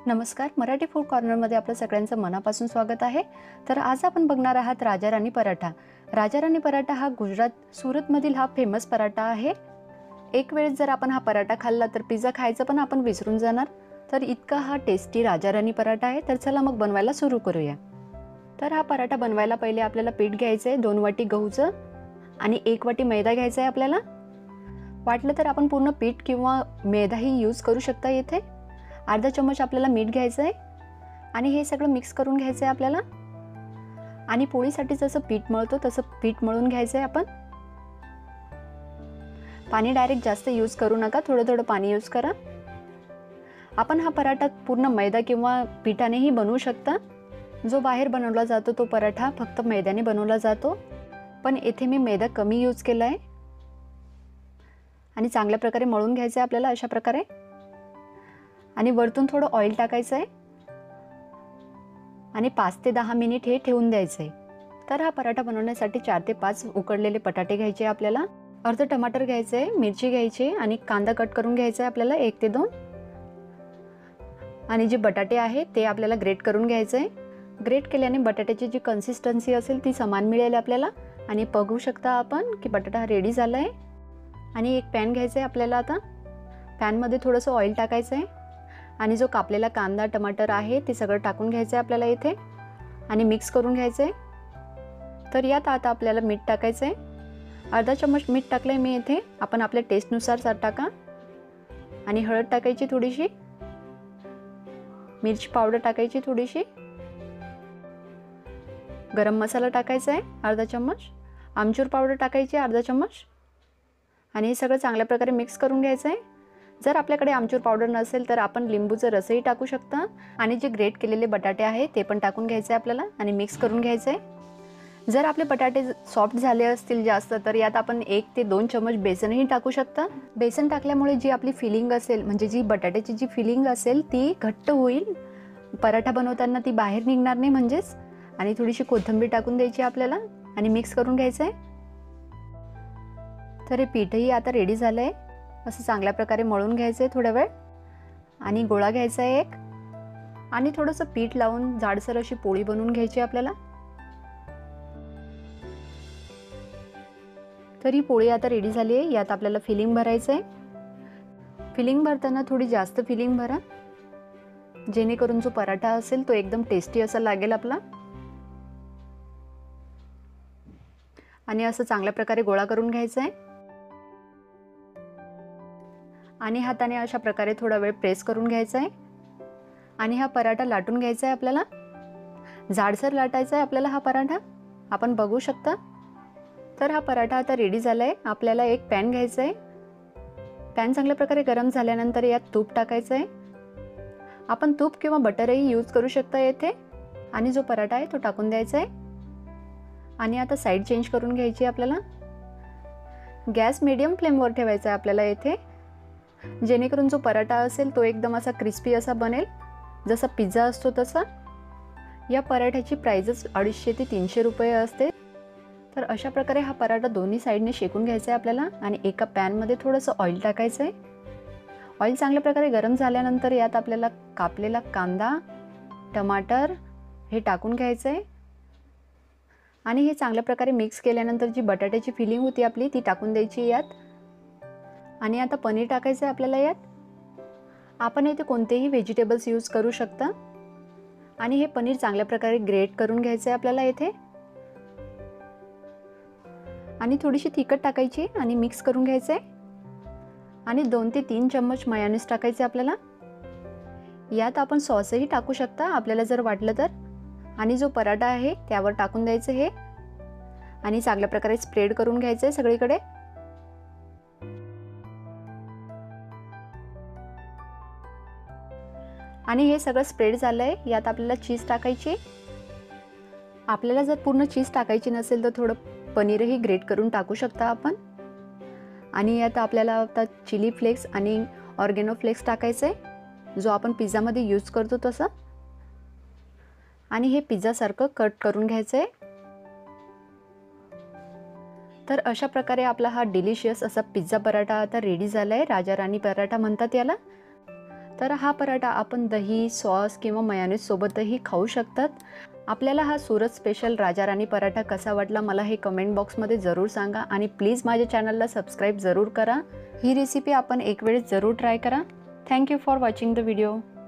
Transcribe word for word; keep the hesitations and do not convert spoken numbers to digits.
नमस्कार, मराठी फूड कॉर्नरमध्ये आपलं सगळ्यांचं मनापासून स्वागत आहे। तर आज आपण बघणार आहात राजा राणी पराठा। राजा राणी पराठा हा गुजरात सुरतमधील हा फेमस पराठा आहे। एक वेळेस जर आपण हा पराठा खाल्ला तर पिझ्झा खायचं पण आपण विसरून जाणार। तर इतका हा टेस्टी राजा राणी पराठा आहे। तर चला मग बनवायला सुरू करूया। तर हा पराठा बनवायला पहिले आपल्याला पीठ घ्यायचं आहे, दोन वाटी गहूचं आणि एक वाटी मैदा घ्यायचा आहे आपल्याला। वाटलं तर आपण पूर्ण पीठ किंवा मैदाही यूज करू शकता। येथे अर्धा चम्मच आपल्याला मीठ घ्यायचं आहे आणि हे सगळं मिक्स करून घ्यायचं आहे आपल्याला। आणि पोळीसाठी जसं पीठ मळतो तसं पीठ मळून घ्यायचं आहे आपण। पाणी डायरेक्ट जास्त यूज करू नका, थोडं थोडं पाणी यूज करा। आपण हा पराठा पूर्ण मैदा किंवा पिठानेही बनवू शकता। जो बाहेर बनवला जातो तो पराठा फक्त मैद्याने बनवला जातो, पण इथे मी मैदा कमी यूज केला आहे। आणि चांगल्या प्रकारे मळून घ्यायचं आहे आपल्याला अशा प्रकारे। आणि वरतून थोडं ऑइल टाकायचं आहे आणि पाच ते दहा मिनिट हे ठेवून द्यायचं आहे। तर हा पराठा बनवण्यासाठी चार ते पाच उकडलेले बटाटे घ्यायचे आपल्याला, अर्ध टमाटर घ्यायचं आहे, मिरची घ्यायची आणि कांदा कट करून घ्यायचा आहे आपल्याला एक ते दोन। आणि जे बटाटे आहे ते आपल्याला ग्रेट करून घ्यायचं आहे। ग्रेट केल्याने बटाट्याची जी कन्सिस्टन्सी असेल ती समान मिळेल आपल्याला। आणि बघू शकता आपण की बटाटा रेडी झाला आहे। आणि एक पॅन घ्यायचं आहे आपल्याला। आता पॅनमध्ये थोडंसं ऑइल टाकायचं आहे आणि जो कापलेला कांदा टमाटर आहे ते सगळं टाकून घ्यायचं आहे आपल्याला इथे आणि मिक्स करून घ्यायचं आहे। तर यात आता आपल्याला मीठ टाकायचं आहे, अर्धा चम्मच मीठ टाकलं आहे मी इथे। आपण आपल्या टेस्टनुसार टाका। आणि हळद टाकायची थोडीशी, मिरची पावडर टाकायची थोडीशी, गरम मसाला टाकायचा आहे अर्धा चम्मच, आमचूर पावडर टाकायची अर्धा चम्मच। आणि हे सगळं चांगल्या प्रकारे मिक्स करून घ्यायचं आहे। जर आपल्याकडे आमचूर पावडर नसेल तर आपण लिंबूचं रसही टाकू शकता। आणि जे ग्रेट केलेले बटाटे आहे ते पण टाकून घ्यायचे आपल्याला आणि मिक्स करून घ्यायचे आहे। जर आपले बटाटे सॉफ्ट झाले असतील जास्त तर यात आपण एक ते दोन चम्मच बेसनही टाकू शकता। बेसन टाकल्यामुळे जी आपली फिलिंग असेल, म्हणजे जी बटाट्याची जी फिलिंग असेल ती घट्ट होईल, पराठा बनवताना ती बाहेर निघणार नाही म्हणजेच। आणि थोडीशी कोथिंबीर टाकून द्यायची आपल्याला आणि मिक्स करून घ्यायचं आहे। तर हे पीठही आता रेडी झालं आहे। असं चांगल्या प्रकारे मळून घ्यायचं आहे थोडा वेळ आणि गोळा घ्यायचा आहे एक आणि थोडंसं पीठ लावून जाडसर अशी पोळी बनवून घ्यायची आपल्याला। तर ही पोळी आता रेडी झाली आहे। यात आपल्याला फिलिंग भरायचं आहे। फिलिंग भरताना थोडी जास्त फिलिंग भरा, जेणेकरून जो पराठा असेल तो एकदम टेस्टी असा लागेल आपला। आणि असं चांगल्या प्रकारे गोळा करून घ्यायचा आहे आणि हाताने अशा प्रकारे थोडा वेळ प्रेस करून घ्यायचा आहे। आणि हा पराठा लाटून घ्यायचा आहे आपल्याला, जाडसर लाटायचा आहे आपल्याला हा पराठा, आपण बघू शकता। तर हा पराठा आता रेडी झाला आहे। आपल्याला एक पॅन घ्यायचा आहे। पॅन चांगल्या प्रकारे गरम झाल्यानंतर यात तूप टाकायचं आहे। आपण तूप किंवा बटरही यूज करू शकता येथे। आणि जो पराठा आहे तो टाकून द्यायचा आहे आणि आता साईड चेंज करून घ्यायची आपल्याला। गॅस मीडियम फ्लेमवर ठेवायचा आहे आपल्याला येथे, जेणेकरून जो पराठा असेल तो एकदम असा क्रिस्पी असा बनेल, जसा पिझ्झा असतो तसा। या पराठ्याची प्राइसच अडीचशे ते तीनशे रुपये असते। तर अशा प्रकारे हा पराठा दोन्ही साईडने शेकून घ्यायचा आहे आपल्याला। आणि एका पॅनमध्ये थोडंसं ऑइल टाकायचं आहे। ऑइल चांगल्या प्रकारे गरम झाल्यानंतर यात आपल्याला कापलेला कांदा टमाटर हे टाकून घ्यायचं आहे आणि हे चांगल्या प्रकारे मिक्स केल्यानंतर जी बटाट्याची फिलिंग होती आपली ती टाकून द्यायची यात। आणि आता पनीर टाकायचं आहे आपल्याला यात। आपण इथे कोणतेही व्हेजिटेबल्स यूज करू शकता। आणि हे पनीर चांगल्या प्रकारे ग्रेट करून घ्यायचं आहे आपल्याला इथे आणि थोडीशी तिखट टाकायची आणि मिक्स करून घ्यायचं आहे। आणि दोन ते तीन चम्मच मेयोनीज टाकायचे आपल्याला। यात आपण सॉसही टाकू शकता आपल्याला जर वाटलं तर। आणि जो पराठा आहे त्यावर टाकून द्यायचं हे आणि चांगल्या प्रकारे स्प्रेड करून घ्यायचं आहे सगळीकडे। आणि हे सगळं स्प्रेड झालं आहे। यात आपल्याला चीज टाकायची। आपल्याला जर पूर्ण चीज टाकायची नसेल तर थोडं पनीरही ग्रेट करून टाकू शकता आपण। आणि यात आपल्याला आता चिली फ्लेक्स आणि ऑर्गेनो फ्लेक्स टाकायचं आहे, जो आपण पिझ्झामध्ये यूज करतो तसं। आणि हे पिझ्झासारखं कट करून घ्यायचं आहे। तर अशा प्रकारे आपला हा डिलिशियस असा पिझ्झा पराठा आता रेडी झाला आहे। राजा राणी पराठा म्हणतात याला। तर हा पराठा आपण दही, सॉस किंवा मयोनीज सोबतही खाऊ शकतात. आपल्याला हा सुरत स्पेशल राजा राणी पराठा कसा वाटला मला हे कमेंट बॉक्समध्ये जरूर सांगा आणि प्लीज माझ्या चॅनलला सबस्क्राईब जरूर करा. ही रेसिपी आपण एक वेळेस जरूर ट्राय करा. Thank you for watching the video.